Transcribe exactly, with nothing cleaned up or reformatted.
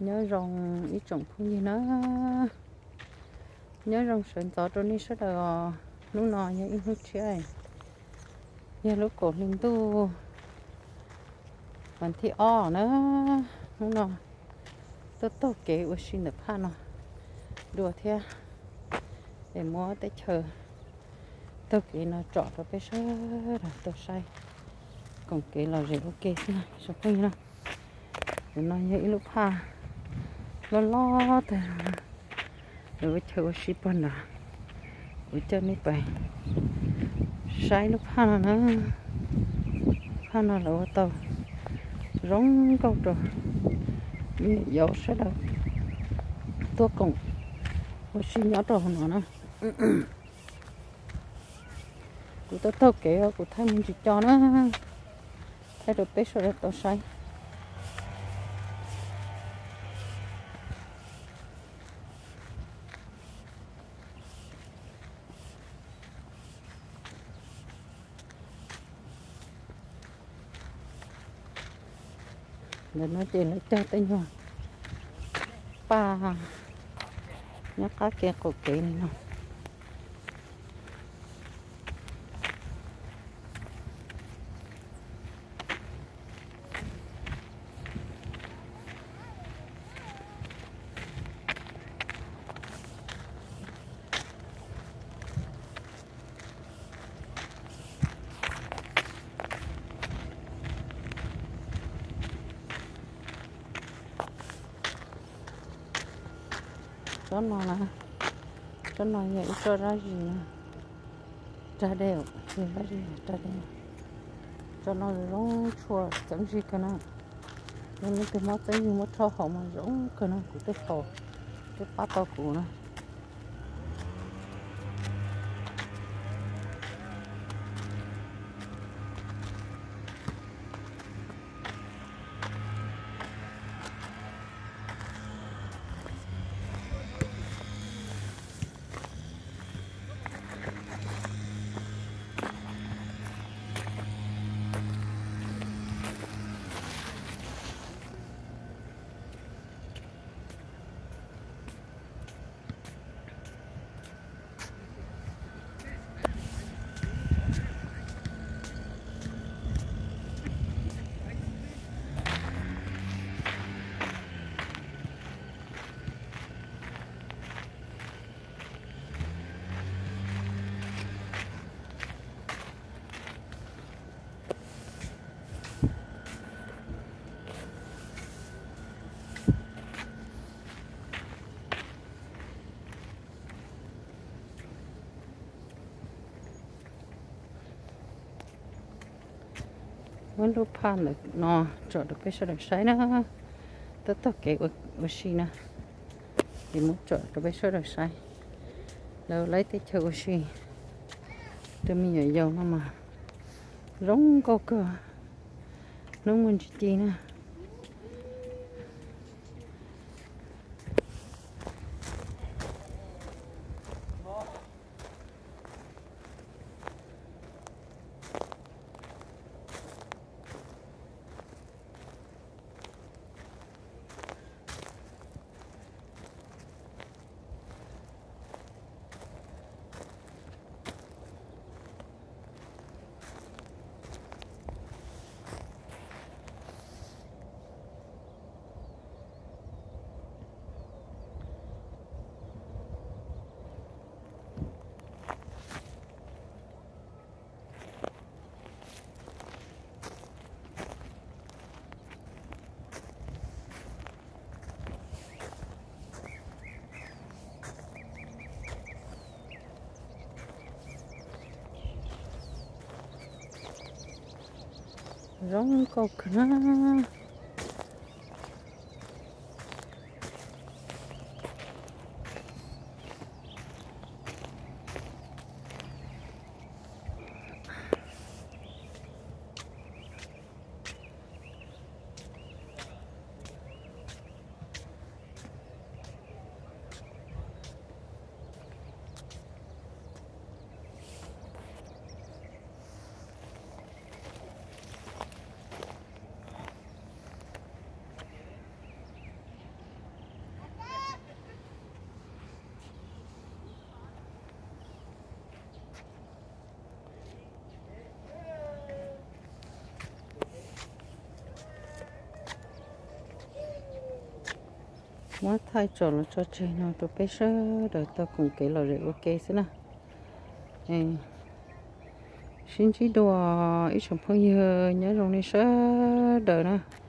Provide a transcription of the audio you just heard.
nhớ rong ít trồng phong gì nó nhớ rong sườn gió cho nên rất là lúc nọ nhớ ít lúc chơi nhớ lúc cổ linh tu vẫn thì o nữa lúc nọ tôi tôi kể ở xin được pha nó đùa thế để mua tới chờ tôi kể nó trọ rồi bây giờ là tôi sai còn kể là rẻ ok thế này sao không nhá để nó nhớ lúc pha lo lo thì rồi chờ shipper nè rồi chơi mấy bài sai lúc pha nó nữa pha nó là tàu rong câu rồi dầu sẽ đâu tôi cùng tôi xin nhớ rồi nó nó của tôi tôi kể của thay mình chỉ cho nó thay được biết rồi tôi sai để nói chuyện nó chơi tới nhau ba nhắc cá kia cổ kỹ này nè cho nó là cho nó vậy cho ra gì nè ra đều thì ra gì ra đều cho nó giống chua chẳng gì cả nào nên cái món tới như món thau họ mà giống cái nào của cái phở cái bát tàu của nó vẫn lúc phan được nó chọn được cái số được sai nó tất tất cái ở ở xí nè thì muốn chọn được cái số được sai đâu lấy tới chơi ở xí tôi mình nhảy dầu nó mà giống câu cờ nó muốn chi nè giống câu cá mất thay trò là cho chơi nó tụi bé sơ đợi tao cùng kể là rồi ok xí nè ê xin chỉ đùa ít chồng phong nhớ nhớ trong này sơ đợi nè